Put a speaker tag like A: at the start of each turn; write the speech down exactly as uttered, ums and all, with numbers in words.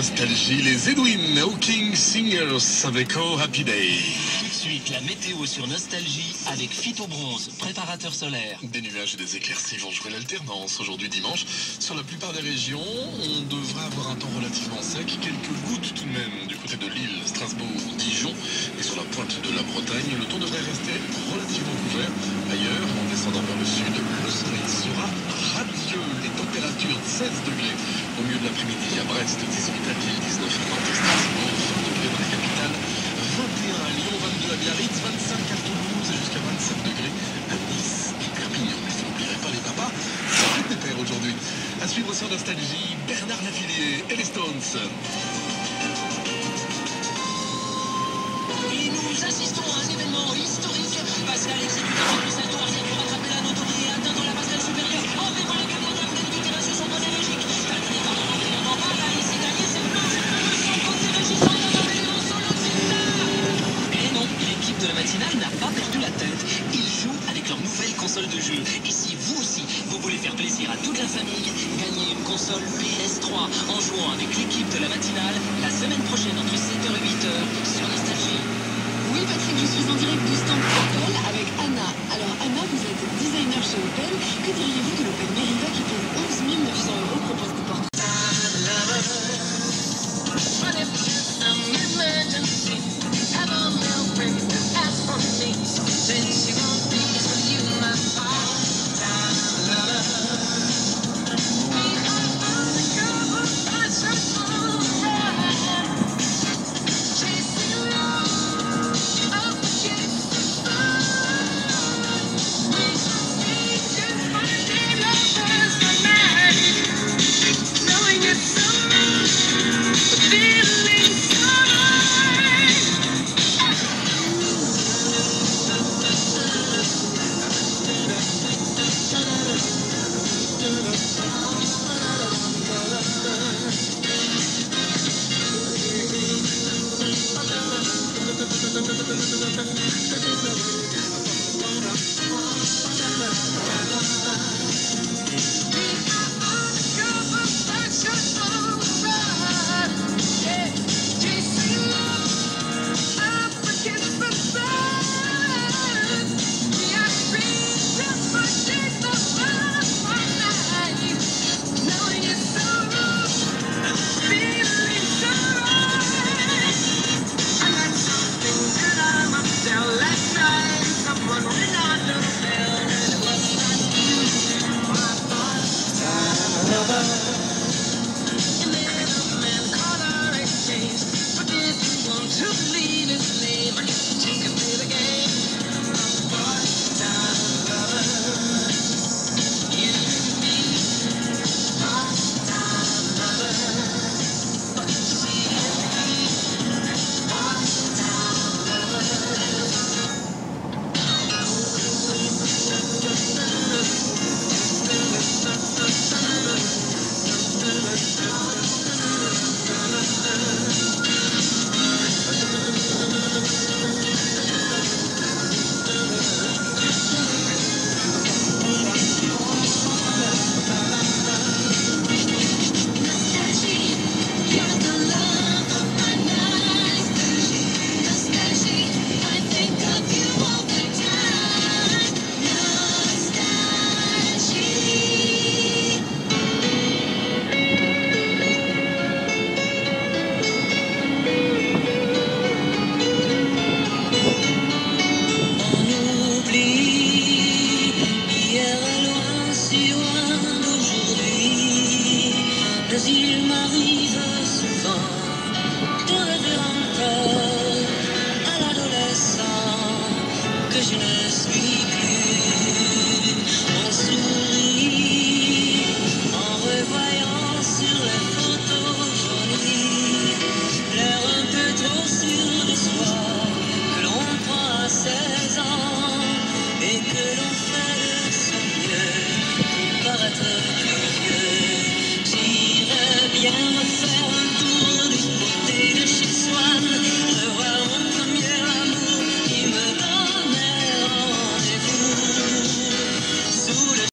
A: Nostalgie, les Edwin Hawking Singers avec Oh Happy Day.
B: Tout de suite, la météo sur Nostalgie avec Phytobronze, préparateur solaire.
A: Des nuages et des éclaircies vont jouer l'alternance aujourd'hui dimanche. Sur la plupart des régions, on devrait avoir un temps relativement sec. Quelques gouttes tout de même du côté de Lille, Strasbourg, Dijon. Et sur la pointe de la Bretagne, le temps devrait rester relativement couvert. Ailleurs, en descendant vers le sud, le soleil sera radieux. Les températures seize degrés au milieu de l'après-midi à Brest, dix-huit à Lille, dix-neuf à Nantes et Strasbourg, vingt degrés dans la capitale, vingt et un à Lyon, vingt-deux à Biarritz, vingt-cinq à Toulouse et jusqu'à vingt-sept degrés à Nice et Perpignan. Mais vous n'oublierez pas les papas, c'est plus des pères aujourd'hui. À suivre sur Nostalgie, Bernard Lavilliers et les Stones.
B: Et nous assistons à un événement historique. Pascal exécuteur de cette arrière pour attraper la notoriété et atteindre la passerelle supérieure. En dévoile les gagnants de la volée du terrain sur son côté logique. Calculé par le rentré en bas, là, ici gagné, c'est bleu, c'est bleu, son côté régissant dans un vélo solo Et non, l'équipe de la matinale n'a pas perdu la tête. Ils jouent avec leur nouvelle console de jeu. Et si vous aussi, vous voulez faire plaisir à toute la famille, gagnez une console P S trois en jouant avec l'équipe de la matinale la semaine prochaine entre sept heures et huit heures sur Nostalgie.
C: Oui Patrick, je suis en direct du stand Opel avec Anna. Alors Anna, vous êtes designer chez Opel. Que diriez-vous de l'Opel Meriva qui pour onze mille neuf cents euros propose des portes?
D: Il m'arrive souvent de rêver encore à l'adolescent que je ne suis